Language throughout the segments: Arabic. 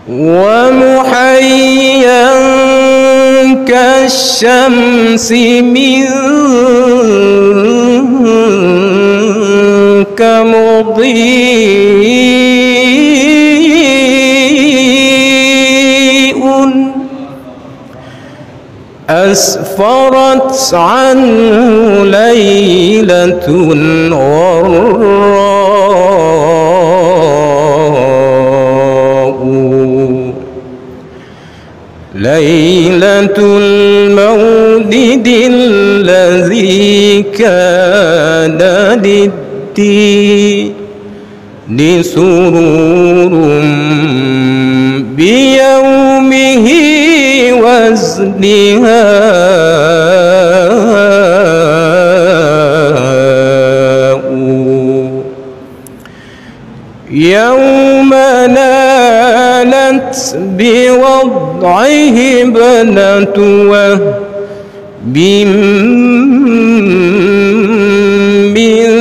ومحيا كالشمس منك مضيء أسفرت عنه ليلة غراء ليلة المولد الذي كان للدين سرور بيومه وازدهاء يوم نالت بوضعه ابنة وهب من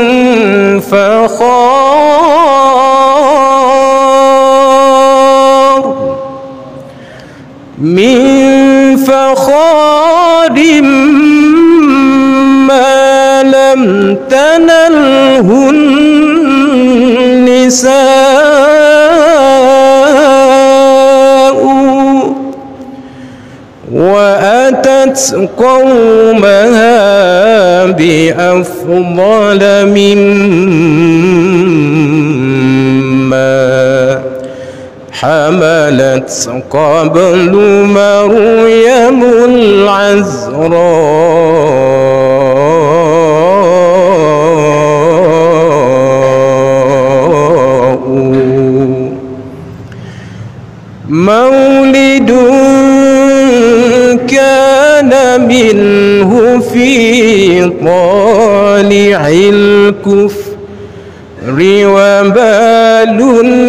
فخار ما لم تنله النساء وأتت قومها بأفضل مما حملت قبل مريم العذراء مولد كان منه في طالع الكفر وبال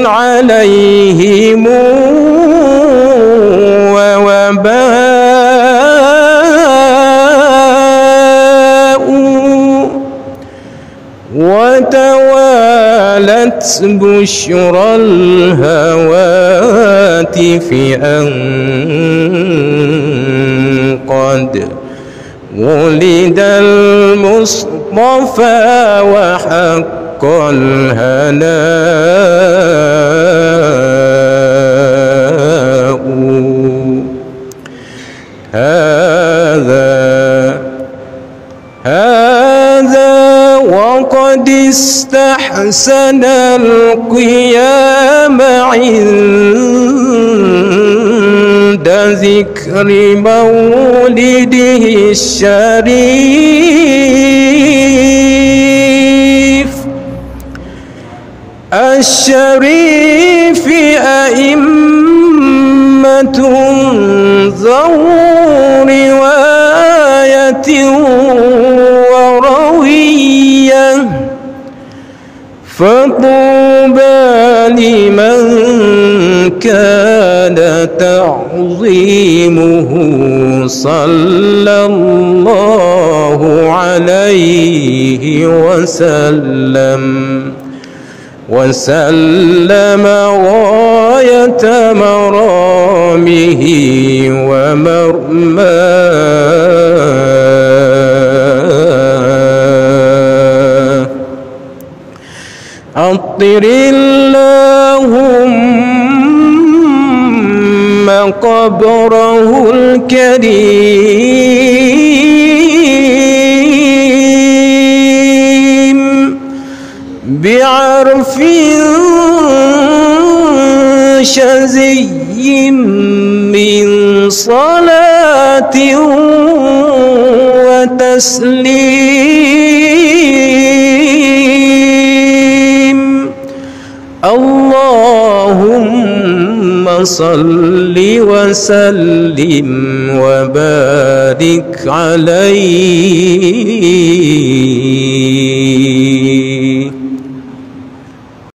عليهم ووباء وتوالت بشرى الهواتف أن قد ولد المصطفى وحق الهناء هذا وقد استحسن القيام عند ذكر مولده الشريف أئمة ذو رواية وروية فطوبى لمن كان تعظيمه صلى الله عليه وسلم غاية مرامه ومرماه عطر اللهم قبره الكريم بعرف شزي من صلاة وتسليم اللهم صل وسلم وبارك عليه